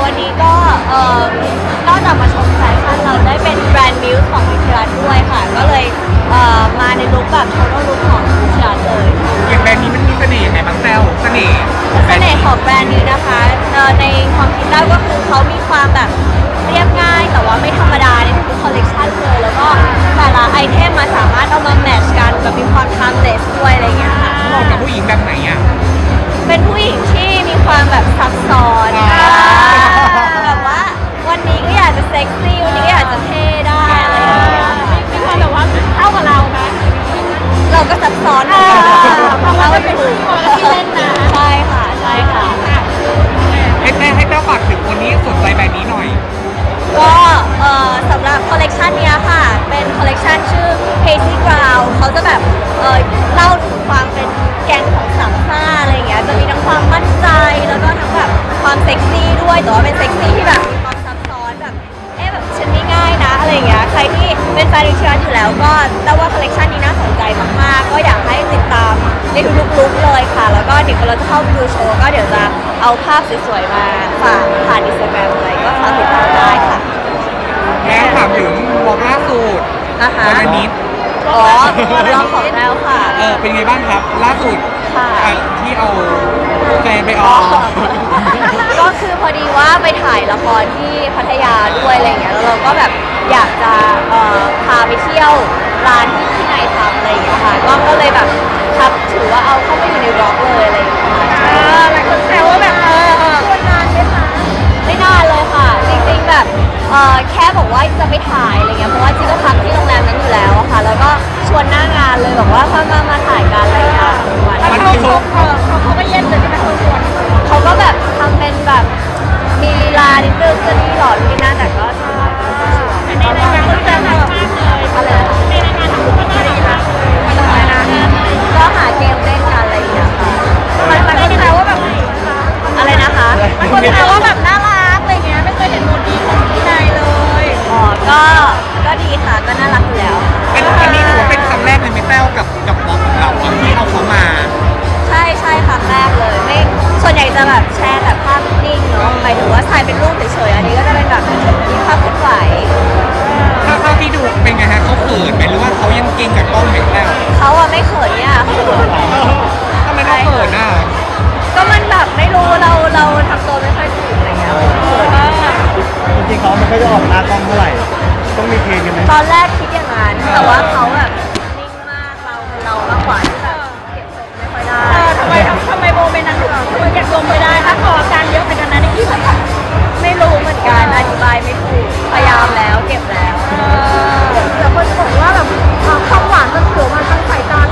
วันนี้ก็นอกจากมาชมแฟชั่นเราได้เป็นแบรนด์มิวส์ของวิทยาด้วยค่ะก็เลยมาในลุคแบบโทนลุคของวิทยาเลยอย่างแบรนด์นี้มันมีเสน่ห์ไงบ้างแต้วเสน่ห์ของแบรนด์นี้นะคะในความคิดแต้วก็คือเขามีความแบบเรียบง่ายแต่ว่าไม่ธรรมดาในทุกคอลเลกชันเลยแล้วก็แต่ละไอเทมมาสามารถเอามาแมทช์กันแบบมีความทัมเลสด้วยอะไรเงี้ยค่ะเหมาะกับผู้หญิงแบบไหนอ่ะเป็นผู้หญิงที่มีความแบบซับซ้อนแบบว่าวันนี้ก็อยากจะเซ็กซี่วันนี้ก็อยากจะเท่ได้อะไรอย่างเงี้ยมีความแบบว่าเข้ากับเราไหมเราก็ซับซ้อนเราเป็นผู้ที่เล่นนะใช่ค่ะใช่ค่ะให้แต้วฝากถึงคนนี้สนใจแบรนด์นี้หน่อยก็สำหรับคอลเลกชันนี้ค่ะเป็นคอลเลกชันชื่อ Hazy Ground เขาจะแบบเล่าถึงความเป็นแก๊งของสามซ่าอะไรอย่างเงี้ยจะมีทั้งความมั่นใจแล้วก็ทั้งแบบความเซ็กซี่ด้วยแต่ว่าเป็นเซ็กซี่ที่แบบมีความซับซ้อนแบบแบบฉันไม่ง่ายนะอะไรอย่างเงี้ยใครที่เป็นแฟนดิฉันอยู่แล้วก็แต่ว่าคอลเลกชันนี้น่าสนใจมากๆก็อยากให้ติดตามในทุกลุคเลยค่ะแล้วก็เดี๋ยวเราจะเข้าไปดูโชว์ก็เดี๋ยวจะเอาภาพสวยๆมาฝากผ่าน Instagram อะไรก็ฝากติดตามได้ค่ะแล้วถามถึงวอล์กล่าสุดวันนี้อ๋อเราของแล้วค่ะเป็นไงบ้างครับล่าสุดที่เอาแฟนไปออกก็คือพอดีว่าไปถ่ายละครที่พัทยาด้วยอะไรเงี้ยแล้วเราก็แบบอยากจะพาไปเที่ยวร้านที่พี่นายทำอะไรอย่างเงี้ยค่ะก็เลยแบบครับถือว่าเอาเข้าไปอยู่ในร็อกเลยอะไรอย่างเงี้ยหลายคนแซวว่าแบบชวนนานไหมคะไม่นานเลยค่ะจริงๆแบบแค่บอกว่าจะไปถ่ายอะไรเงี้ยเพราะว่าจริงก็พักที่โรงแรมนั้นอยู่แล้วค่ะแล้วก็ชวนหน้างานเลยบอกว่ามาถ่ายกันอะไรอย่างเงี้ยมันเขาก็เย็นเลยใช่ไหมคนชวนเขาก็แบบทำเป็นแบบมีลีลานิดนึงจะนี่หล่อนี่น่าแต่ก็ในงานก็จะมากเลยอะไรในงานทำก็น่าดีมากก็หาเกมเล่นกันอะไรอย่างเงี้ยค่ะมันก็แปลว่าแบบอะไรนะคะมันก็แปลว่าแบบน่ารักอะไรเงี้ยไม่เคยเห็นโมดีของที่ใดเลยอ๋อก็ดีค่ะก็น่ารักอยู่แล้วอันนี้ถือว่าเป็นครั้งแรกเลยไหมแต้วกับบ็อกของเราที่เอาเขามาใช่ครั้งแรกเลยไม่ส่วนใหญ่จะแบบแชร์แบบภาพนิ่งเนาะหมายถึงว่าถ่ายเป็นรูปเฉยๆอันนี้ก็จะเป็นแบบมีภาพเคลื่อนไหวถ้าที่ดูเป็นไงฮะเขาเขินไหมหรือว่าเขายังเก่งกับกล้องไหมแต้วเขาอะไม่เขินเนี่ยทำไมเขาเขินอ่ะก็มันแบบไม่รู้เราทำตัวไม่ค่อยถูกอะไรเงี้ยจริงๆเขาไม่ค่อยจะออกหน้ากล้องเท่าไหร่ต้องมีเพลงกันไหมตอนแรกคิดอย่างนั้นแต่ว่าเขาแบบนิ่งมากเรามากกว่าที่แบบเก็บทรงไม่ค่อยได้ทำไมโมเมนต์นั้นถึงเก็บทรงไม่ได้ถ้าขอการเยอะเหมือนกันนะในที่สุดไม่รู้เหมือนกันอธิบายไม่ถูกพยายามแล้วเก็บแล้วแต่คนจะบอกว่าแบบความหวานมันเสือมาทั้งสายตา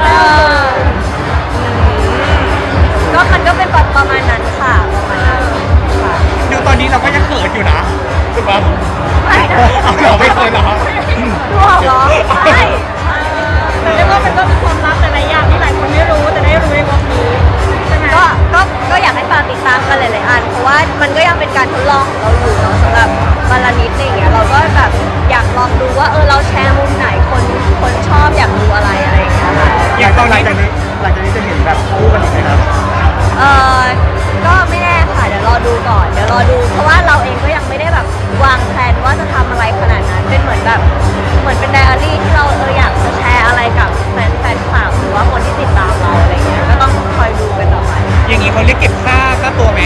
ก็มันก็เป็นประมาณนั้นค่ะประมาณนั้นดูตอนนี้เราก็ยังเขินอยู่นะถูกปะเราไม่เคยหรอหรอใช่แต่เรียกว่ามันก็มีความลับหลายอย่างที่หลายคนไม่รู้แต่ได้รู้ในวงนี้ใช่ไหมก็อยากให้ฝากติดตามกันหลายๆอันเพราะว่ามันก็ยังเป็นการทดลองของเราอยู่เนาะสำหรับบาลานิดอย่างเงี้ยเราก็แบบอยากลองดูว่าเราแชร์มุมไหนคนชอบอยากดูอะไรอย่างเงี้ยค่ะอย่างตอนหลังจากนี้จะเห็นแบบคู่กันอีกไหมครับก็ไม่แน่ค่ะเดี๋ยวรอดูก่อนเพราะว่าเราเองก็ยังไม่ได้แบบวางแผนว่าจะทำอะไรขนาดนั้นเป็นเหมือนเป็นไดอารี่ที่เราอยากจะแชร์อะไรกับแฟนคลับหรือว่าคนที่ติดตามเราอะไรเงี้ยก็ต้องคอยดูกันต่อไปอย่างนี้เขาเรียกเก็บค่าตัวไหม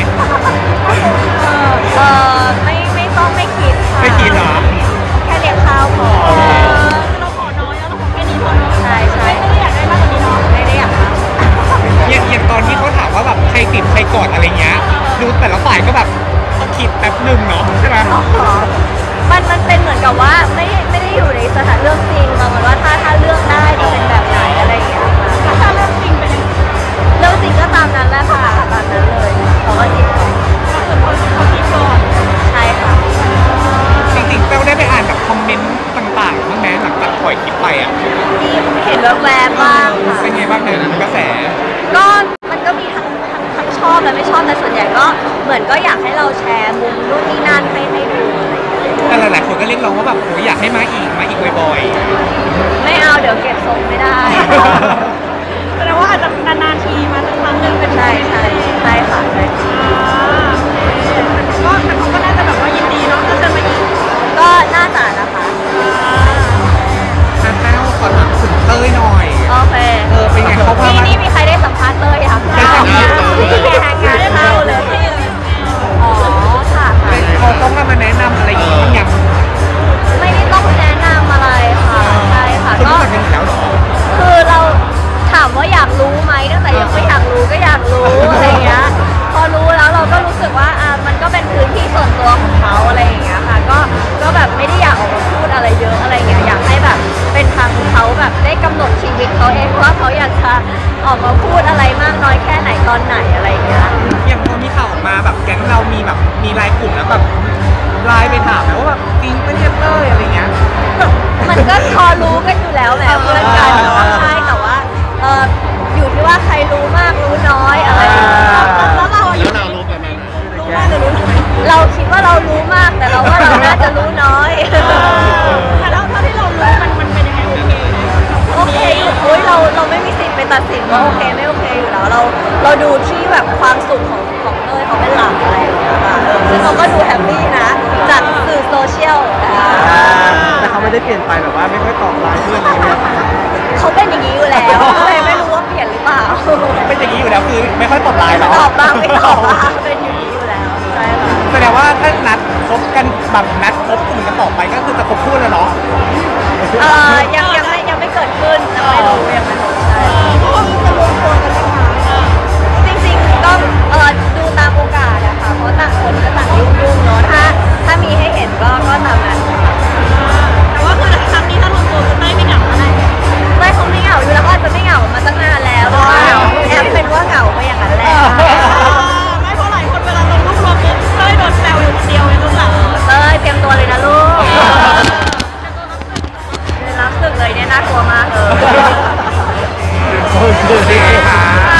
ไม่คิดค่ะไม่คิดเหรอแค่เลี้ยงข้าวพอเราขอน้อยแล้วเราขอแค่นี้พอเนาะใช่ไม่ได้อยากได้มากกว่านี้เนาะไม่ได้อยากอย่างตอนที่เขาถามว่าแบบใครติดใครกอดอะไรเงี้ยดูแต่ละฝ่ายก็แบบต้องคิดแป๊บหนึ่งเนาะใช่ไหมมันเป็นเหมือนกับว่าไม่ได้อยู่ในสถานเรื่องจริงประมาณว่าถ้าเลือกได้จะเป็นแบบไหนอะไรอย่างเงี้ยถ้าเรื่องจริงเป็นยังไงเรื่องจริงก็ตามนั้นแหละค่ะตามนั้นเลยเขาก็จิตก่อนเขาคิดก่อนใช่ค่ะจริงๆแต้วได้ไปอ่านแบบคอมเมนต์ต่างๆบ้างไหมหลังจากปล่อยคลิปไปอ่ะเห็นแวบๆบ้างค่ะเป็นไงบ้างเนี่ยกระแสก็มันก็มีทั้งชอบและไม่ชอบแต่ส่วนใหญ่ก็เหมือนก็อยากให้เราแชร์มุมนู่นนี่นั่นให้ดูแต่หลายๆคนก็เรียกร้องว่าแบบโหอยากให้มาอีกบ่อยๆไม่เอาเดี๋ยวเก็บทรงไม่ได้แสดงว่าอาจจะนานๆทีมาสักครั้งหนึ่งเป็นใช่ค่ะใช่ก็แต่เขาก็น่าจะส่วนตัวของเขาอะไรอย่างเงี้ยค่ะก็แบบไม่ได้อยากออกมาพูดอะไรเยอะอะไรเงี้ยอยากให้แบบเป็นทางเขาแบบได้กำหนดชีวิตเขาเองว่าเขาอยากจะออกมาพูดอะไรมากน้อยแค่ไหนตอนไหนอะไรอย่างเงี้ยอย่างพอมีข่าวออกมาแบบแก๊งเรามีแบบมีไลน์กลุ่มแล้วแบบไลน์ไปถามนะว่าแบบจริงปะเนี่ยเต้ยอะไรเงี้ยมันก็พอรู้กันอยู่แล้วแหละเพื่อนกันใช่แต่ว่าอยู่ที่ว่าใครรู้มากรู้น้อยอะไรอย่างเงี้ยแล้วเราอยู่เรารู้กันไหมรู้มากหรือรู้น้อยเราคิดว่าเรารู้มากแต่เราว่าเราน่าจะรู้น้อยแต่แล้วเท่าที่เรารู้มันเป็นยังไงโอเคไหมโอเคอยู่เฮ้ยเราไม่มีสิทธิ์ไปตัดสินว่าโอเคไม่โอเคอยู่แล้วเราดูที่แบบความสุขของเต้ยเขาเป็นหลักอะไรอย่างเงี้ยค่ะซึ่งเขาก็ดูแฮปปี้นะจากสื่อโซเชียลแต่เขาไม่ได้เปลี่ยนไปแบบว่าไม่ค่อยตอบไลน์เพื่อนอะไรเงี้ยเขาเป็นอย่างนี้อยู่แล้วเลยไม่รู้ว่าเปลี่ยนหรือเปล่าเป็นอย่างนี้อยู่แล้วคือไม่ค่อยตอบไลน์หรอตอบบ้างไม่ตอบบ้างเป็นอย่างนี้อยู่แล้วใช่ค่ะแสดงว่าถ้านัดคบกันแบบนัดคบกลุ่มกันต่อไปก็คือจะคบคู่แล้วเนาะยังไม่เกิดขึ้นยังไม่รู้ยังไม่รู้ใช่เพราะว่ามันจะรวมตัวกันไหมคะจริงๆก็ดูตามโอกาสอะค่ะเพราะต่างคนก็ต่างยุ่งๆเนาะถ้ามีให้เห็นก็ตามนั้นค่ะแต่ว่าคือครั้งนี้ถ้ารวมตัวจะได้ไม่เหงาอะไรเต้ยคงไม่เหงาอยู่แล้วก็อาจจะไม่เหงามาตั้งนานแล้วเพราะว่าแอบเป็นว่าเหงาไปอย่างนั้นแหละไม่เพราะหลายคนเวลาลงรูปรวมปุ๊บเต้ยโดนแซวอยู่คนเดียวเลยลูกหลานเต้ยเตรียมตัวเลยนะลูกรับสึกเลยเนี่ยน่ากลัวมากเลยโอเคค่ะ